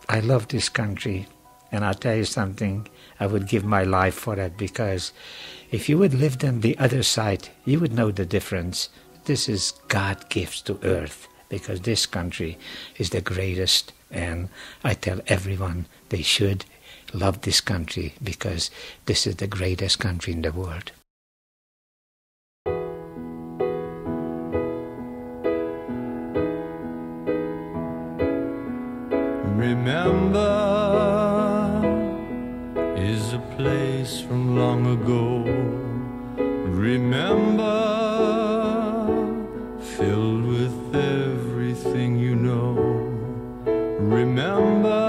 I love this country, and I'll tell you something, I would give my life for it, because if you would live on the other side, you would know the difference. This is God gives to earth, because this country is the greatest, and I tell everyone they should love this country, because this is the greatest country in the world. Remember is a place from long ago. Remember, filled with everything you know. Remember,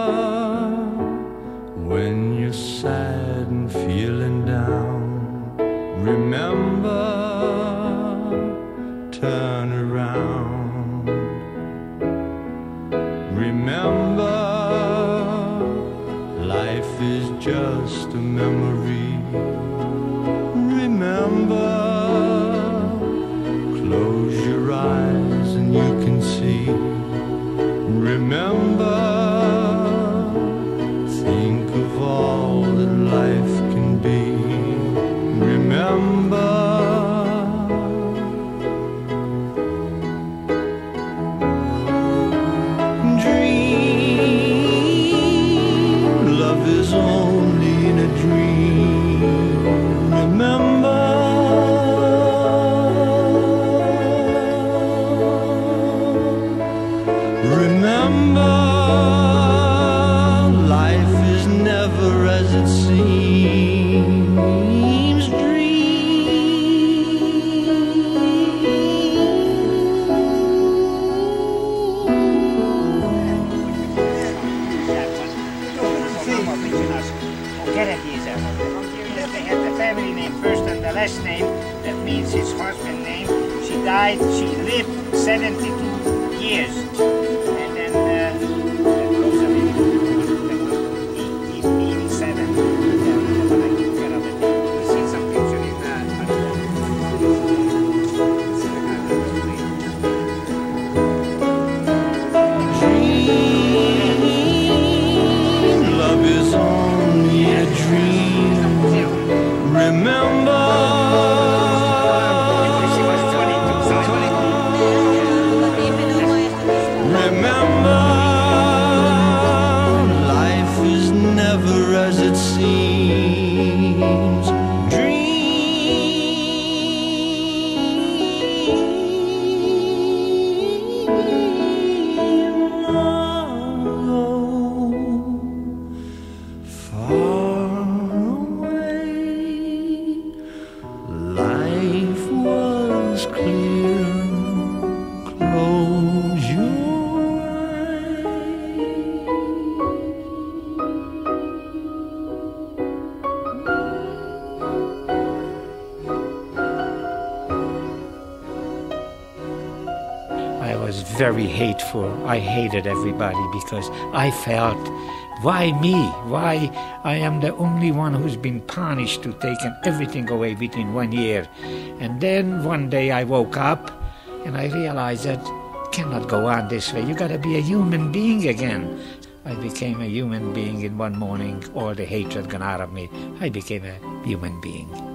when you're sad and feeling down. Remember, turn around. Remember, life is just a memory. Remember, close your eyes and you can see. Remember, think of all that life can be. Remember, only in a dream. Remember, remember, life is never as it seems. They had the family name first and the last name. That means his husband's name. She died, she lived 72 years. And then Rosalie, 87. When I took care of it. We see some picture in that. Love is only a dream. Remember, remember, life is never as it seems. Dream far away. Life was clear. Close your I was very hateful. I hated everybody because I felt, why me? Why I am the only one who's been punished to taking everything away within 1 year. And then one day I woke up and I realized that it cannot go on this way. You gotta be a human being again. I became a human being in one morning. All the hatred gone out of me. I became a human being.